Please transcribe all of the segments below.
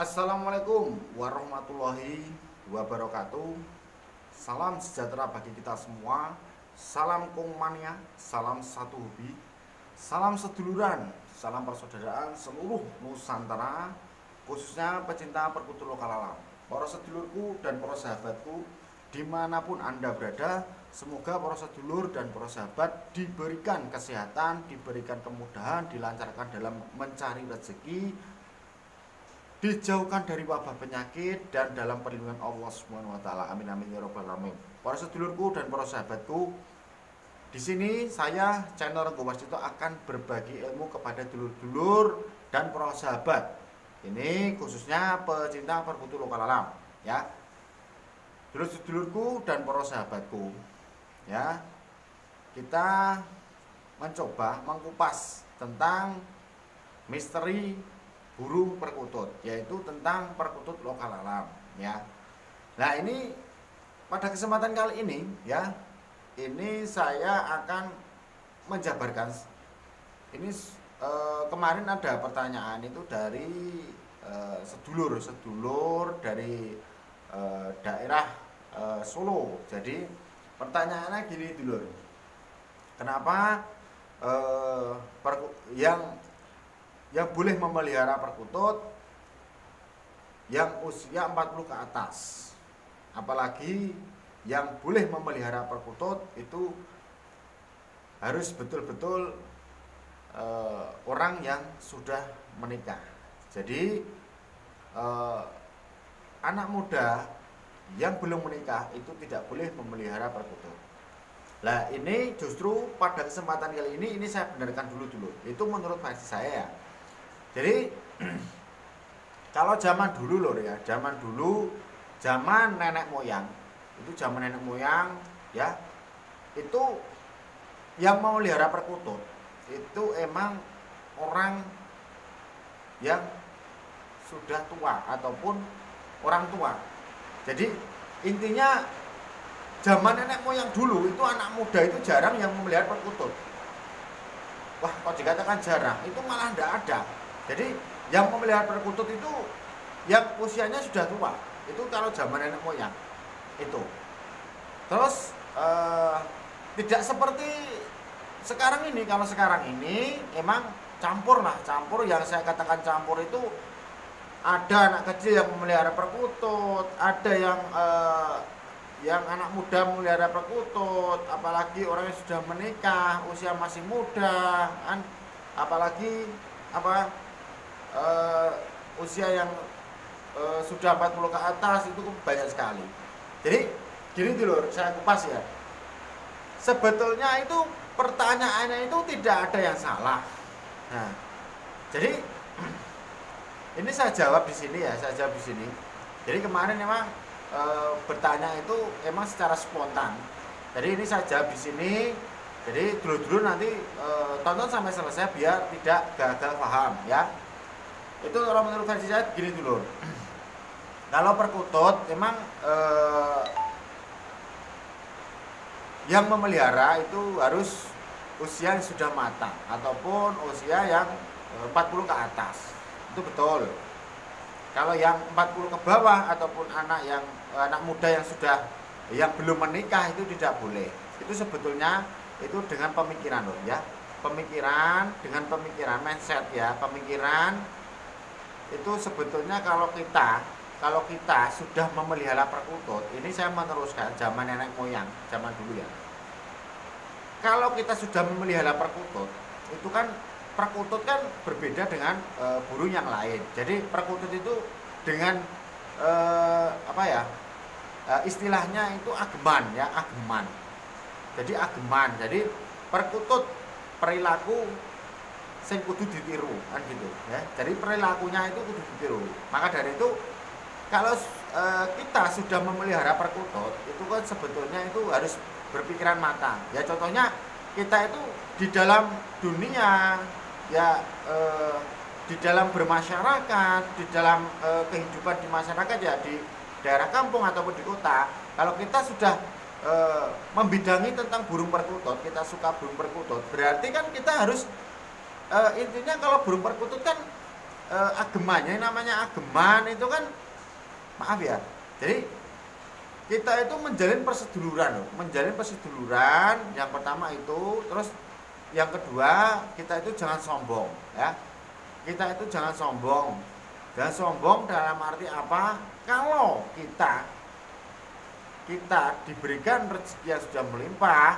Assalamualaikum warahmatullahi wabarakatuh. Salam sejahtera bagi kita semua. Salam kongmania, salam satu hobi, salam seduluran, salam persaudaraan seluruh Nusantara, khususnya pecinta perkutu lokal alam. Para sedulurku dan para sahabatku dimanapun Anda berada, semoga para sedulur dan para sahabat diberikan kesehatan, diberikan kemudahan, dilancarkan dalam mencari rezeki, dijauhkan dari wabah penyakit dan dalam perlindungan Allah Subhanahu wa taala. Amin amin ya rabbal alamin. Para sedulurku dan para sahabatku, di sini saya channel Renggo Warsito akan berbagi ilmu kepada dulur-dulur dan para sahabat. Ini khususnya pecinta perkutu lokal alam, ya. Dulur-dulurku dan para sahabatku, ya. Kita mencoba mengkupas tentang misteri burung perkutut, yaitu tentang perkutut lokal alam, ya. Nah, ini pada kesempatan kali ini, ya, ini saya akan menjabarkan. Ini kemarin ada pertanyaan itu dari sedulur dari daerah Solo. Jadi pertanyaannya gini, dulur, kenapa yang boleh memelihara perkutut yang usia 40 ke atas, apalagi yang boleh memelihara perkutut itu harus betul-betul orang yang sudah menikah. Jadi anak muda yang belum menikah itu tidak boleh memelihara perkutut. Nah, ini justru pada kesempatan kali ini saya benarkan dulu. Itu menurut versi saya, ya. Jadi kalau zaman dulu loh, ya, zaman nenek moyang, ya, itu yang mau melihara perkutut itu emang orang yang sudah tua ataupun orang tua. Jadi intinya zaman nenek moyang dulu itu anak muda itu jarang yang memelihara perkutut. Wah, kok dikatakan jarang, itu malah tidak ada. Jadi yang memelihara perkutut itu yang usianya sudah tua. Itu kalau zaman nenek moyang itu. Terus tidak seperti sekarang ini. Kalau sekarang ini emang campur. Yang saya katakan campur itu ada anak kecil yang memelihara perkutut, ada yang anak muda memelihara perkutut, apalagi orang yang sudah menikah, usia masih muda, kan? Apalagi usia yang sudah 40 ke atas itu banyak sekali. Jadi gini dulu, saya kupas, ya. Sebetulnya itu pertanyaannya itu tidak ada yang salah. Nah, jadi ini saya jawab di sini, ya. Jadi kemarin memang bertanya itu emang secara spontan. Jadi ini saya jawab di sini. Jadi dulu nanti tonton sampai selesai biar tidak gagal paham, ya. Itu kalau menurut versi saya gini dulu. Kalau perkutut memang yang memelihara itu harus usia yang sudah matang ataupun usia yang 40 ke atas. Itu betul. Kalau yang 40 ke bawah ataupun anak muda yang belum menikah itu tidak boleh. Itu sebetulnya itu dengan pemikiran loh, ya. Dengan pemikiran mindset, ya. Pemikiran itu sebetulnya kalau kita sudah memelihara perkutut, ini saya meneruskan zaman nenek moyang, zaman dulu, ya. Kalau kita sudah memelihara perkutut, itu kan perkutut kan berbeda dengan burung yang lain. Jadi perkutut itu dengan istilahnya itu ageman, ya, ageman. Jadi ageman. Jadi perkutut perilaku sing kudu ditiru, kan gitu, ya. Jadi perilakunya itu kudu ditiru. Maka dari itu kalau kita sudah memelihara perkutut, itu kan sebetulnya itu harus berpikiran matang. Ya, contohnya kita itu di dalam dunia, ya, di dalam bermasyarakat, di dalam kehidupan di masyarakat, ya, di daerah kampung ataupun di kota. Kalau kita sudah membidangi tentang burung perkutut, kita suka burung perkutut, berarti kan kita harus intinya kalau burung perkutut kan agemannya, namanya ageman itu kan, maaf ya, jadi kita itu menjalin perseduluran loh, menjalin perseduluran yang pertama itu. Terus yang kedua, kita itu jangan sombong ya, kita itu jangan sombong. Jangan sombong dalam arti apa? Kalau kita diberikan rezeki yang sudah melimpah,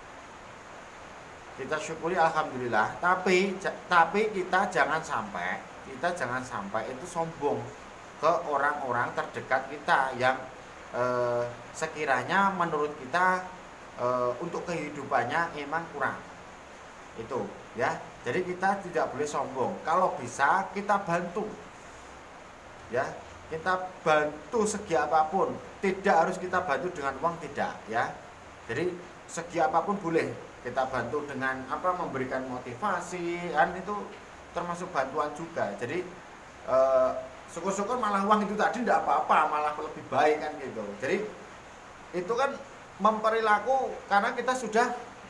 kita syukuri alhamdulillah. Tapi kita jangan sampai itu sombong ke orang-orang terdekat kita yang sekiranya menurut kita untuk kehidupannya emang kurang. Itu ya. Jadi kita tidak boleh sombong. Kalau bisa kita bantu. Ya, kita bantu segi apapun. Tidak harus kita bantu dengan uang, tidak ya. Jadi segi apapun boleh kita bantu dengan apa, memberikan motivasi, kan itu termasuk bantuan juga. Jadi syukur-syukur malah uang itu tadi tidak apa-apa, malah lebih baik kan gitu. Jadi itu kan memperilaku karena kita sudah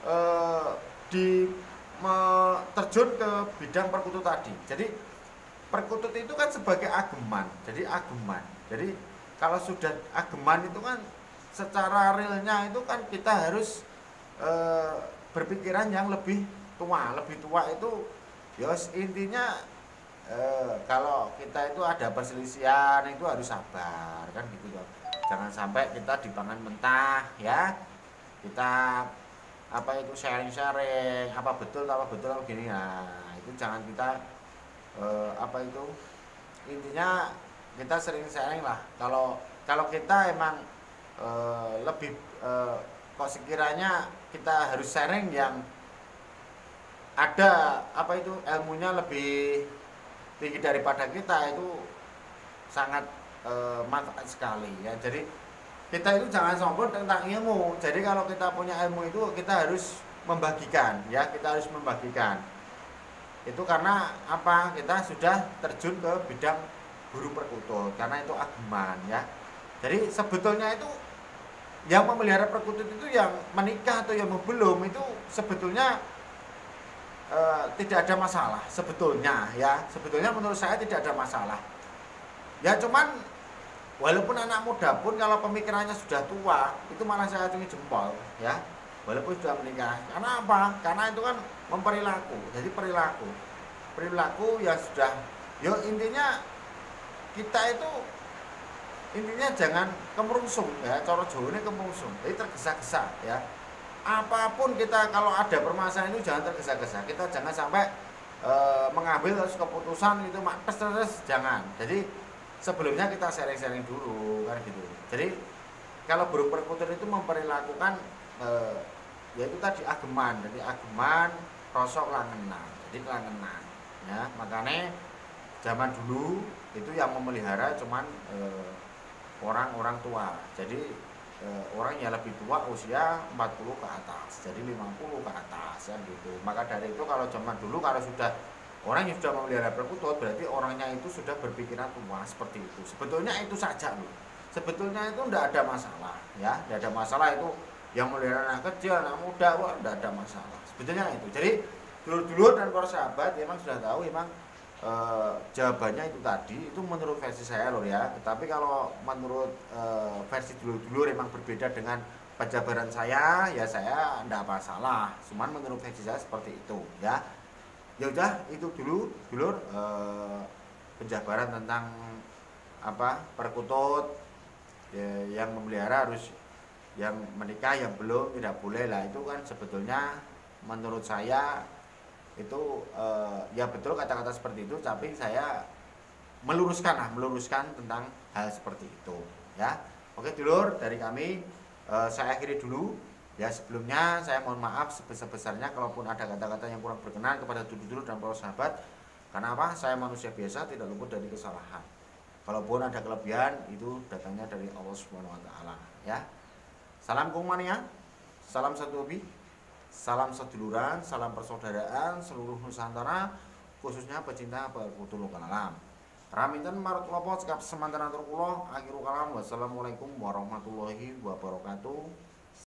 terjun ke bidang perkutut tadi. Jadi perkutut itu kan sebagai ageman. Jadi kalau sudah ageman itu kan secara realnya itu kan kita harus berpikiran yang lebih tua. Lebih tua itu ya intinya kalau kita itu ada perselisihan itu harus sabar kan gitu loh. Jangan sampai kita dipangan mentah ya. Kita apa itu sharing-sharing apa betul gini ya. Itu jangan kita apa itu, intinya kita sering sharing lah. Kalau kita emang lebih kok sekiranya kita harus sharing yang ada apa itu ilmunya lebih tinggi daripada kita, itu sangat manfaat sekali ya. Jadi kita itu jangan sombong tentang ilmu. Jadi kalau kita punya ilmu itu kita harus membagikan ya, kita harus membagikan. Itu karena apa? Kita sudah terjun ke bidang buru perkutut karena itu ageman ya. Jadi sebetulnya itu yang memelihara perkutut itu yang menikah atau yang belum itu sebetulnya tidak ada masalah sebetulnya ya. Sebetulnya menurut saya tidak ada masalah. Ya cuman walaupun anak muda pun kalau pemikirannya sudah tua itu malah saya acungi jempol ya. Walaupun sudah menikah. Karena apa? Karena itu kan memperilaku. Jadi perilaku yang sudah intinya kita itu intinya jangan kemerungsung ya, cara Jawa ini kemerungsung. Jadi tergesa-gesa ya. Apapun kita kalau ada permasalahan itu jangan tergesa-gesa. Kita jangan sampai mengambil keputusan itu terus jangan. Jadi sebelumnya kita sharing-sharing dulu kan gitu. Jadi kalau burung perkutut itu memperilakukan yaitu tadi ageman. Jadi ageman rosok langenan. Jadi langenan ya. Makanya zaman dulu itu yang memelihara cuman orang-orang tua. Jadi orang yang lebih tua usia 40 ke atas, jadi 50 ke atas kan gitu. Maka dari itu kalau zaman dulu kalau sudah orang yang sudah memelihara perkutut berarti orangnya itu sudah berpikiran tua seperti itu. Sebetulnya itu saja loh. Sebetulnya itu tidak ada masalah ya, tidak ada masalah itu yang memelihara anak kecil, anak muda, tidak ada masalah. Sebetulnya itu. Jadi dulur-dulur dan para sahabat memang sudah tahu memang jawabannya itu tadi, itu menurut versi saya loh ya. Tetapi kalau menurut versi dulur-dulur memang berbeda dengan penjabaran saya, ya saya tidak masalah. Cuman menurut versi saya seperti itu ya. Ya udah itu dulu dulur penjabaran tentang apa perkutut ya, yang memelihara harus, yang menikah yang belum tidak boleh lah. Itu kan sebetulnya menurut saya itu ya betul kata-kata seperti itu, tapi saya meluruskan tentang hal seperti itu ya. Oke dulur, dari kami saya akhiri dulu ya. Sebelumnya saya mohon maaf sebesar-besarnya kalaupun ada kata-kata yang kurang berkenan kepada dulur-dulur dan para sahabat. Karena apa? Saya manusia biasa, tidak luput dari kesalahan. Kalaupun ada kelebihan itu datangnya dari Allah Subhanahu wa taala ya. Salam kumania, salam satu hobi, salam seduluran, salam persaudaraan seluruh Nusantara, khususnya pecinta perkutut lokal alam. Raminten marut lopo cekap semanten atur kula, akhiru kalam wassalamualaikum warahmatullahi wabarakatuh.